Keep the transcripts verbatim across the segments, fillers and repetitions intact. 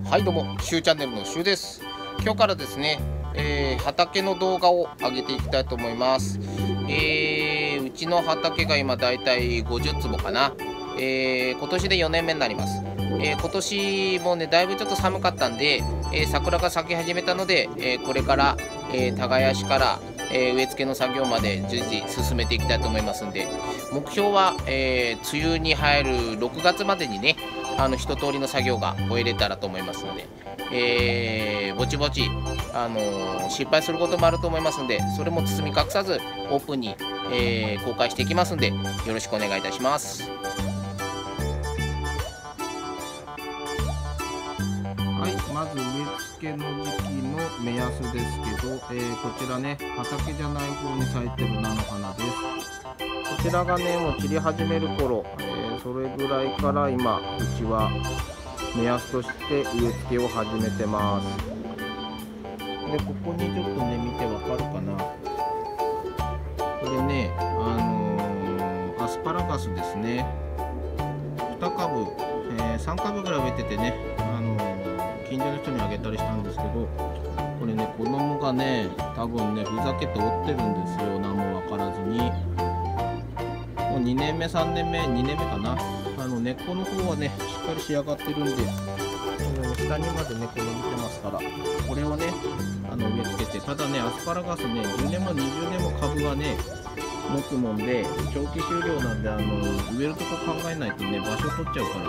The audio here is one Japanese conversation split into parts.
はいどうも、しゅうチャンネルのしゅうです。今日からですね、えー、畑の動画を上げていきたいと思います。えー、うちの畑が今だいたいごじゅっつぼかな。えー、今年でよねんめになります。えー、今年もね、だいぶちょっと寒かったんで、えー、桜が咲き始めたので、えー、これから、えー、耕しから、えー、植え付けの作業まで順次進めていきたいと思いますんで、目標は、えー、梅雨に入るろくがつまでにね、あの一通りの作業が終えれたらと思いますので、えー、ぼちぼち、あのー、失敗することもあると思いますので、それも包み隠さずオープンに、えー、公開していきますので、よろしくお願いいたします。はい、まず植え付けの時期の目安ですけど、えー、こちらね、畑じゃない方に咲いてる菜の花です。こちらがね、もう散り始める頃、えー、それぐらいから今、うちは目安として植え付けを始めてます。で、ここにちょっとね、見てわかるかな。これね、あのー、アスパラガスですね。にかぶ、えー、さんかぶぐらい植えててね、あのー、近所の人にあげたりしたんですけど、これね、子供がね、多分ね、ふざけて折ってるんですよ。何もわからずに。もうにねんめ、さんねんめ、にねんめかな。あの根っこの方はね、しっかり仕上がってるんで、下にまで根っこ伸びてますから、これをね、あの植え付けて、ただね、アスパラガスね、じゅうねんもにじゅうねんも株がね、持つもんで、長期収量なんで、あの植えるとこ考えないとね、場所取っちゃうから、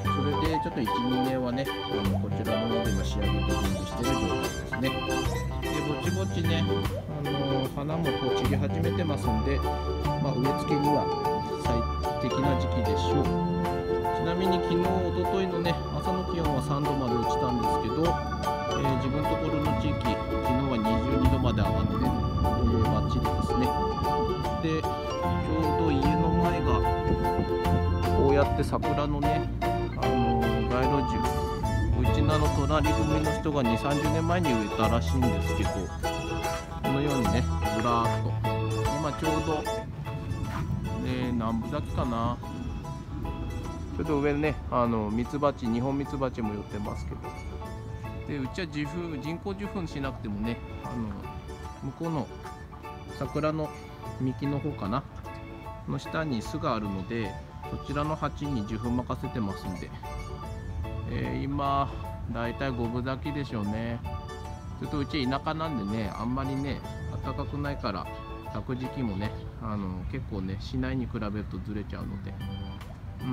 それでちょっといち、にねんはね、あのこちらの方で今仕上げて準備してる状態ですね。で、ぼちぼちね、あの花もこう散り始めてますんで、まあ、植え付けには最適な時期でしょう。ちなみに昨日、おとといのね、朝の気温はさんどまで落ちたんですけど、えー、自分のところの地域、昨日はにじゅうにどまで上がって、えー、バッチリですね。で、ちょうど家の前が、こうやって桜のね、あのー、街路樹、うちのあの隣組の人がに、さんじゅうねんまえに植えたらしいんですけど、このようにね、ずらーっと、今ちょうど、えー、南部咲きかな。ちょっと上ね、あのミツバチ、日本ミツバチも寄ってますけど、でうちは受粉、人工受粉しなくてもね、あの向こうの桜の幹の方かなの下に巣があるので、そちらの鉢に受粉任せてますんで、えー、今だいたいごぶ咲きでしょうね。ちょっとうち田舎なんでね、あんまりね暖かくないから、咲く時期もね、あの結構ね市内に比べるとずれちゃうので、うん。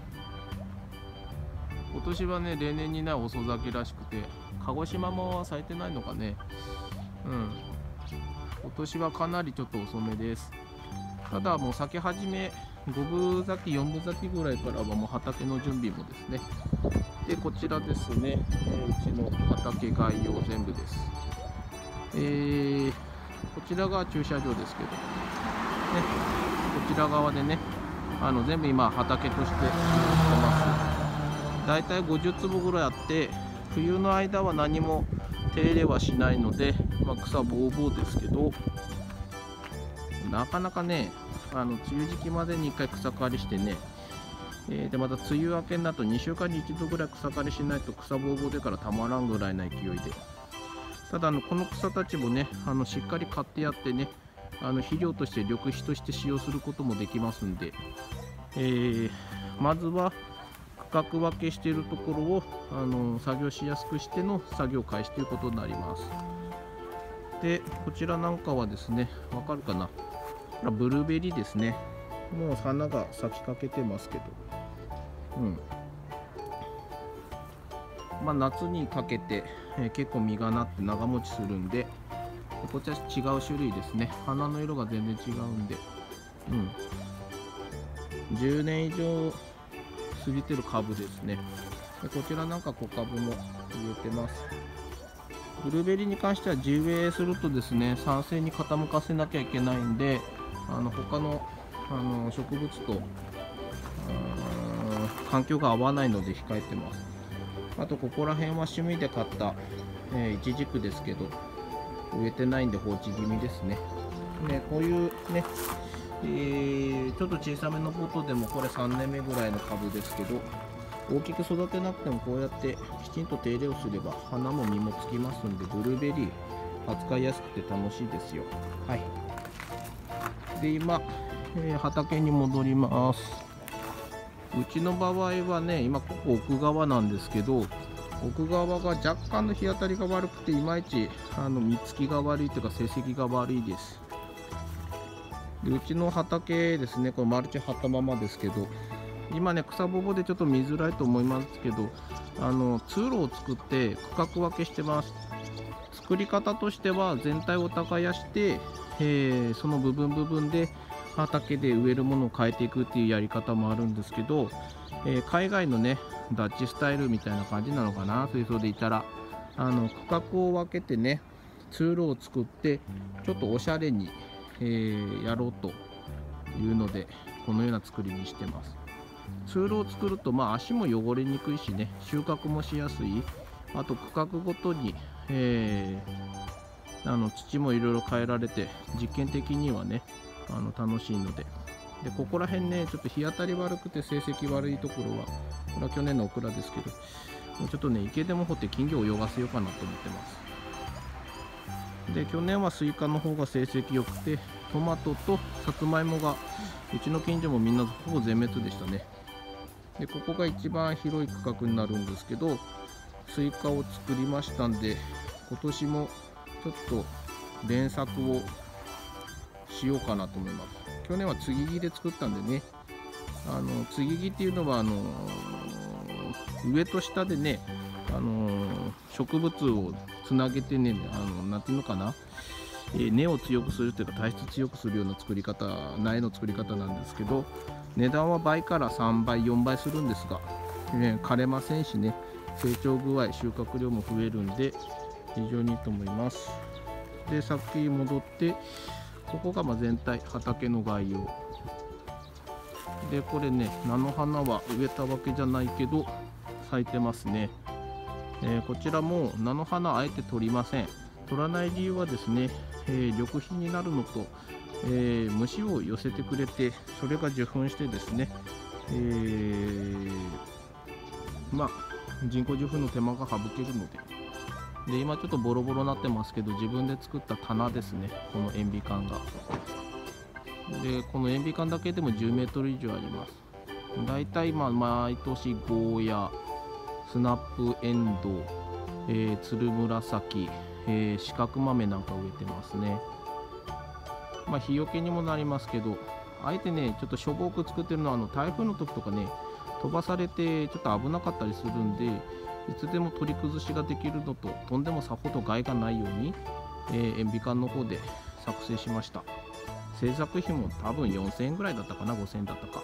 今年はね、例年にない遅咲きらしくて、鹿児島も咲いてないのかね。うん。今年はかなりちょっと遅めです。ただもう咲き始め、ごぶ咲き、よんぶ咲きぐらいからはもう畑の準備もですね。で、こちらですね、えー、うちの畑概要全部です。えー、こちらが駐車場ですけど、ね、こちら側でね、あの全部今畑として使ってます。だいたいごじゅっつぼぐらいあって、冬の間は何も手入れはしないので、まあ、草ぼうぼうですけど、なかなかね、あの梅雨時期までにいっかい草刈りしてね、えー、でまた梅雨明けになるとにしゅうかんにいちどぐらい草刈りしないと草ぼうぼうでからたまらんぐらいな勢いで、ただあのこの草たちもね、あのしっかり刈ってやってね、あの肥料として緑肥として使用することもできますんで、えー、まずは区画分けしているところをあの作業しやすくしての作業開始ということになります。で、こちらなんかはですね、わかるかな、ブルーベリーですね。もう花が咲きかけてますけど、うん。まあ、夏にかけて、えー、結構実がなって長持ちするんで、こちら違う種類ですね。花の色が全然違うんで、うん。じゅうねん以上過ぎてる株ですね。でこちらなんか小株も植えてます。ブルーベリーに関しては地植えするとですね、酸性に傾かせなきゃいけないんで、あの他のあの植物と環境が合わないので控えてます。あとここら辺は趣味で買った、えー、イチジクですけど、植えてないんで放置気味ですね。ね、こういうね、えー、ちょっと小さめのポットでもこれさんねんめぐらいの株ですけど、 大きく育てなくてもこうやってきちんと手入れをすれば花も実もつきますんで、ブルーベリー扱いやすくて楽しいですよ。はい。で今、えー、畑に戻ります。うちの場合はね、今ここ奥側なんですけど、奥側が若干の日当たりが悪くて、いまいちあの実つきが悪いというか成績が悪いです。でうちの畑ですね、これマルチ張ったままですけど、今ね草ぼぼでちょっと見づらいと思いますけど、あの通路を作って区画分けしてます。作り方としては全体を耕して、えー、その部分部分で畑で植えるものを変えていくっていうやり方もあるんですけど、えー、海外のねダッチスタイルみたいな感じなのかな、水槽でいたらあの区画を分けてね通路を作ってちょっとおしゃれに、えー、やろうというのでこのような作りにしてます。通路を作るとまあ足も汚れにくいしね、収穫もしやすい。あと区画ごとに、えー、あの土もいろいろ変えられて実験的にはねあの楽しいので、でここら辺ねちょっと日当たり悪くて成績悪いところは、これは去年のオクラですけど、もうちょっとね池でも掘って金魚を泳がせようかなと思ってます。で去年はスイカの方が成績良くて、トマトとさつまいもがうちの近所もみんなほぼ全滅でしたね。でここが一番広い区画になるんですけど、スイカを作りましたんで、今年もちょっと連作をしようかなと思います。去年は継ぎ木で作ったんでね、あの継ぎ木っていうのはあの上と下でね、あの植物をつなげてね、あのなんていうのかな、えー、根を強くするというか体質強くするような作り方、苗の作り方なんですけど、値段は倍からさんばいよんばいするんですが、えー、枯れませんしね、成長具合収穫量も増えるんで非常にいいと思います。でさっき戻って、ここがまあ全体畑の概要で、これね菜の花は植えたわけじゃないけど咲いてますね。えー、こちらも菜の花あえて取りません。取らない理由はですね、えー、緑肥になるのと、えー、虫を寄せてくれて、それが受粉してですね、えー、まあ人工授粉の手間が省けるので、で今ちょっとボロボロになってますけど、自分で作った棚ですね、この塩ビ管が。でこの塩ビ管だけでもじゅうメートル以上あります。だいたいまあ毎年ゴーヤ、スナップエンドウ、えー、つるむらさき、えー、四角豆なんか植えてますね。まあ日よけにもなりますけど、あえてねちょっとしょぼく作ってるのは、あの台風の時とかね飛ばされてちょっと危なかったりするんで、いつでも取り崩しができるのと、飛んでもさほど害がないように、えー、塩ビ管の方で作成しました。制作費も多分よんせんえんぐらいだったかな、ごせんえんだったか。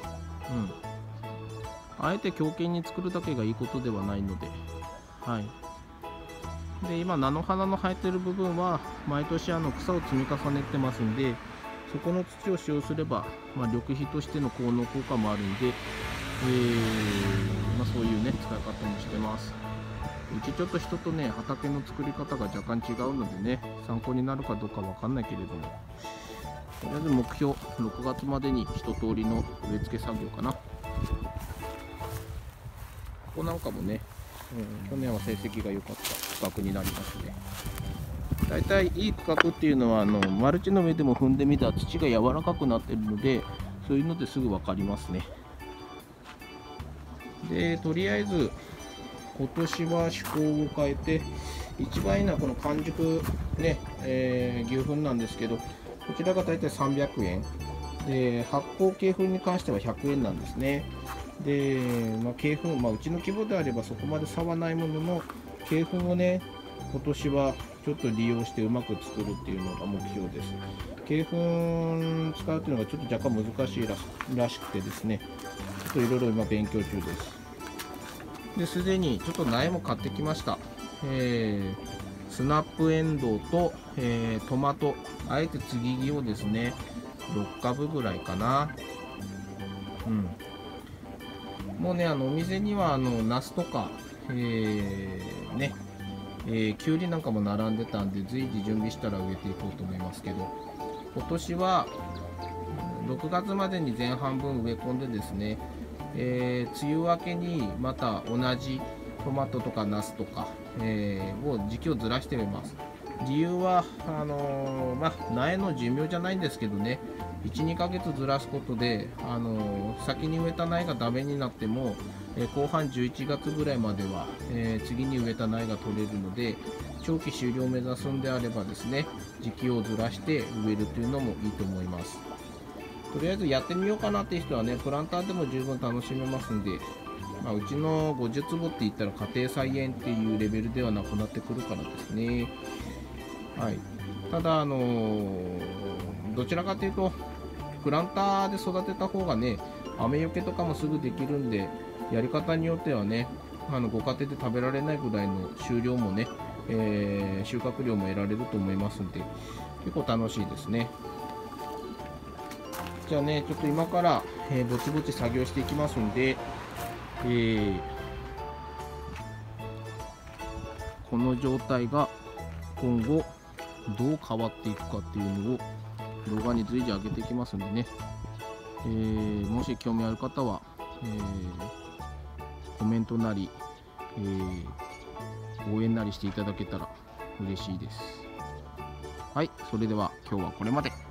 うん。あえて強肩に作るだけがいいことではないので、はい。で、今、菜の花の生えてる部分は、毎年あの草を積み重ねてますんで、そこの土を使用すれば、まあ、緑肥としての効能効果もあるんで、えーまあ、そういうね、使い方もしてます。うちちょっと人とね、畑の作り方が若干違うのでね、参考になるかどうかわかんないけれども、とりあえず目標、ろくがつまでに一通りの植え付け作業かな。ここなんかもね、うん、去年は成績が良かった区画になりますね。だいたいいい区画っていうのは、あのマルチの上でも踏んでみたら土が柔らかくなってるので、そういうのですぐ分かりますね。で、とりあえず、今年は趣向を変えて、一番いいのはこの完熟ね、えー、牛糞なんですけど、こちらがだいたいさんびゃくえんで、発酵鶏糞に関してはひゃくえんなんですね。で、まあ、鶏糞、まあ、うちの規模であればそこまで差はないものの、鶏糞をね、今年はちょっと利用してうまく作るっていうのが目標です。鶏糞使うっていうのがちょっと若干難しいら し, らしくてですね、ちょっといろいろ今勉強中です。で、すでにちょっと苗も買ってきました。えースナップエンドウと、えー、トマト、あえて継ぎ木をですね、ろっかぶぐらいかな。うん。もうね、あのお店にはあのナスとか、えー、ね、えー、きゅうりなんかも並んでたんで、随時準備したら植えていこうと思いますけど、今年はろくがつまでに前半分植え込んでですね、 えー、梅雨明けにまた同じトマトとかナスとか、えー、を時期をずらしてみます。理由はあのー、まあ、苗の寿命じゃないんですけどね、いち、にかげつずらすことで、あのー、先に植えた苗がダメになっても、えー、後半じゅういちがつぐらいまでは、えー、次に植えた苗が取れるので、長期終了を目指すんであればですね、時期をずらして植えるというのもいいと思います。とりあえずやってみようかなっていう人はね、プランターでも十分楽しめますんで、まあ、うちのごじゅうつぼって言ったら家庭菜園っていうレベルではなくなってくるからですね。はい、ただ、あのー、どちらかというとプランターで育てた方がね、雨よけとかもすぐできるんで、やり方によってはね、あのご家庭で食べられないぐらいの収量もね、えー、収穫量も得られると思いますんで、結構楽しいですね。じゃあね、ちょっと今から、えー、ぼちぼち作業していきますんで、えー、この状態が今後どう変わっていくかっていうのを動画に随時上げていきますんでね、えー、もし興味ある方は、えー、コメントなり、えー、応援なりしていただけたら嬉しいです。はい、それでは今日はこれまで。